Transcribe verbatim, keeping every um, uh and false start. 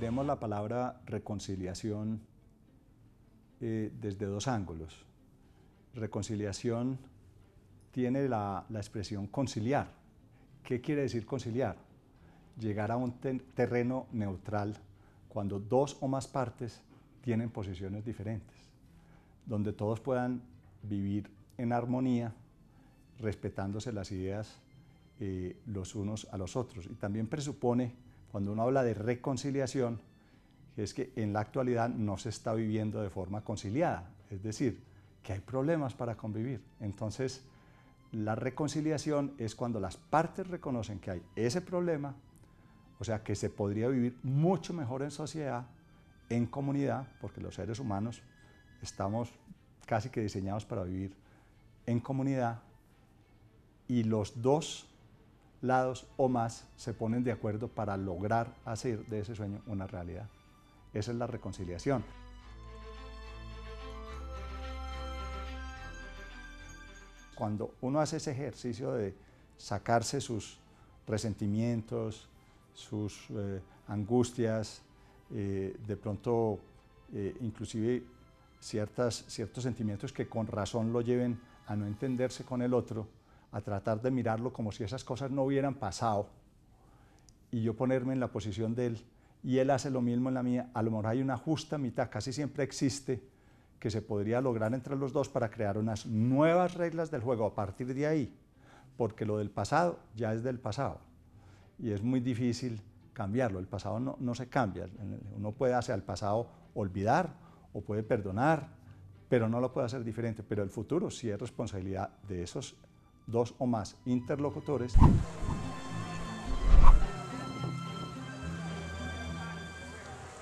miremos la palabra reconciliación eh, desde dos ángulos. Reconciliación tiene la, la expresión conciliar. ¿Qué quiere decir conciliar? Llegar a un te terreno neutral cuando dos o más partes tienen posiciones diferentes, donde todos puedan vivir en armonía, respetándose las ideas eh, los unos a los otros. Y también presupone, cuando uno habla de reconciliación, que es que en la actualidad no se está viviendo de forma conciliada, es decir, que hay problemas para convivir. Entonces, la reconciliación es cuando las partes reconocen que hay ese problema, o sea, que se podría vivir mucho mejor en sociedad, en comunidad, porque los seres humanos estamos casi que diseñados para vivir en comunidad, y los dos lados o más se ponen de acuerdo para lograr hacer de ese sueño una realidad. Esa es la reconciliación. Cuando uno hace ese ejercicio de sacarse sus resentimientos, sus eh, angustias, eh, de pronto eh, inclusive ciertas, ciertos sentimientos que con razón lo lleven a no entenderse con el otro, a tratar de mirarlo como si esas cosas no hubieran pasado, y yo ponerme en la posición de él, y él hace lo mismo en la mía, a lo mejor hay una justa mitad, casi siempre existe, que se podría lograr entre los dos para crear unas nuevas reglas del juego a partir de ahí, porque lo del pasado ya es del pasado, y es muy difícil cambiarlo. El pasado no, no se cambia, uno puede hacia el pasado olvidar o puede perdonar, pero no lo puede hacer diferente, pero el futuro sí es responsabilidad de esos dos o más interlocutores.